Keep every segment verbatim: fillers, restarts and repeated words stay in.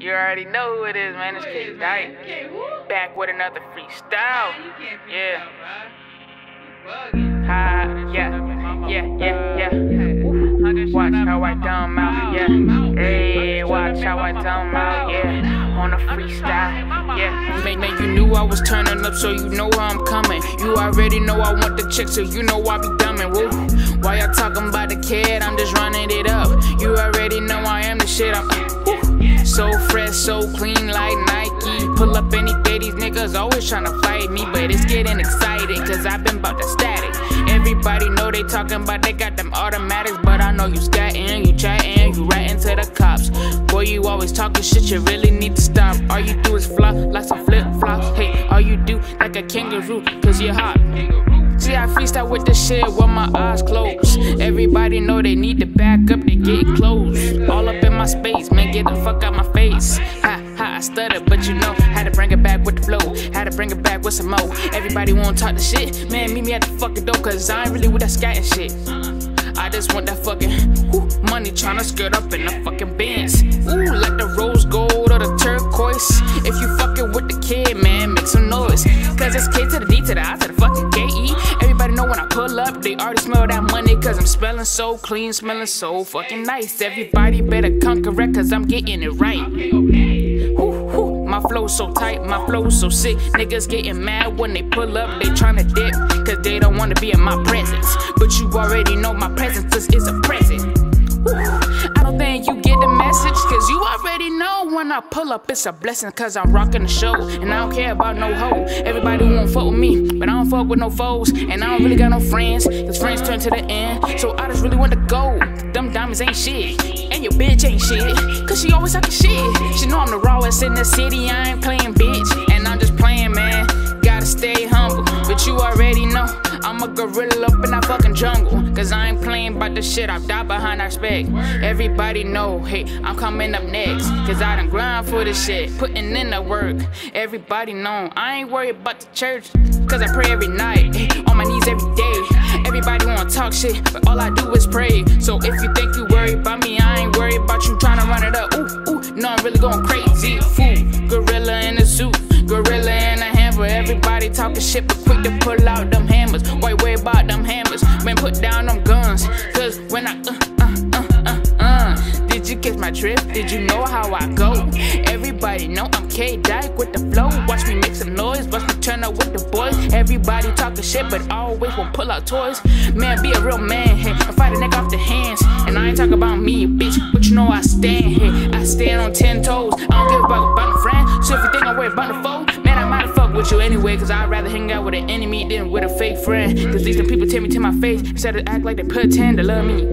You already know who it is, man. It's K Dyke. Back with another freestyle. Yeah. Ha, yeah, yeah, yeah, yeah. Ooh. Watch how I dumb out, yeah. Hey, watch how I dumb out, yeah. On a freestyle, yeah. Man, man, you knew I was turning up, so you know how I'm coming. You already know I want the chick, so you know I be dumbing. Woo. While y'all talking about the kid, I'm just running it up. You already know I am the shit. I'm uh, so fresh, so clean like Nike. Pull up any day, these niggas always tryna fight me, but it's getting exciting, cause I've been about the static. Everybody know they talking about they got them automatics, but I know you scatting, you chatting, you writing to the cops. Boy, you always talking shit, you really need to stop. All you do is flop like some flip-flops. Hey, all you do like a kangaroo, cause you're hot. See, I freestyle with this shit with my eyes closed. Everybody know they need to back up, they get close. All up in my space, man, get the fuck out my face. Ha, ha, I stuttered, but you know, had to bring it back with the flow. Had to bring it back with some more. Everybody wanna talk the shit, man, meet me at the fucking door, cause I ain't really with that scatting shit. I just want that fucking whoo, money tryna skirt up in the fucking Benz. Ooh, like the rose gold or the turquoise. If you fucking with the kid, man, make some noise. Cause it's K to the D to the I to the fucking K E. Everybody know when I pull up, they already smell that money, cause I'm smelling so clean, smelling so fucking nice. Everybody better come correct, cause I'm getting it right. Whoo, whoo, my flow so tight, my flow so sick. Niggas getting mad when they pull up, they tryna dip, cause they don't wanna be in my presence. But you already know my presence is a present. Woo. I don't think you get the message, cause you already know when I pull up it's a blessing, cause I'm rocking the show. And I don't care about no hoe. Everybody won't fuck with me, but I don't fuck with no foes. And I don't really got no friends, cause friends turn to the end. So I just really want to go. Them diamonds ain't shit, and your bitch ain't shit, cause she always talking shit. She know I'm the rawest in the city, I ain't playing bitch. And I'm just playing, man, gotta stay humble. But you already know I'm a gorilla up in that fucking jungle, cause I ain't playing about the shit, I die behind our spec. Everybody know, hey, I'm coming up next, cause I done grind for this shit, putting in the work. Everybody know, I ain't worried about the church, cause I pray every night, hey, on my knees every day. Everybody wanna talk shit, but all I do is pray. So if you think you worried about me, I ain't worried about you trying to run it up. Ooh, ooh, no, I'm really going crazy. Fool, gorilla in a suit, gorilla in a hammer. Everybody talking shit, but quick to pull out them hammers. White way about them hammers, man, put down them guns, cause when I uh, uh, uh, uh, uh. Did you catch my drift? Did you know how I go? Everybody know I'm K Dyke with the flow. Watch me make some noise, watch me turn up with the boys. Everybody talking shit, but always won't pull out toys. Man, be a real man, hey, I fight a nigga off the hands. And I ain't talking about me, bitch, but you know I stand, hey, I stand on ten toes. I don't give a fuck about no friend, so if you think I'm worried about the foe, man, I might fuck with you anyway, cause I'd rather hang out with an enemy than with a fake friend. Cause these the people tell me to my face, instead of act like they pretend to love me.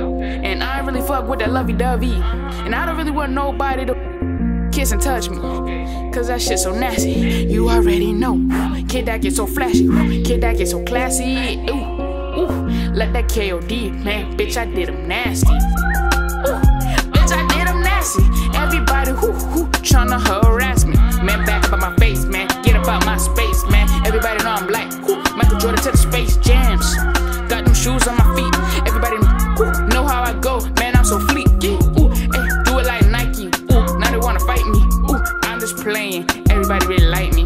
And I ain't really fuck with that lovey-dovey, and I don't really want nobody to kiss and touch me, cause that shit so nasty. You already know, kid that get so flashy, kid that get so classy. Ooh, ooh, let that K O D, man, bitch, I did him nasty. Ooh, bitch, I did him nasty. Everybody who who tryna harass me, man, back up on my face, man, get up out my space, man. Everybody know I'm black, whoo, Michael Jordan to the Space Jams. Got them shoes on my feet, everybody whoo, know how I go, man, I'm so fleet. Ooh, hey, do it like Nike, ooh, now they wanna fight me, ooh, I'm just playing, everybody really like me.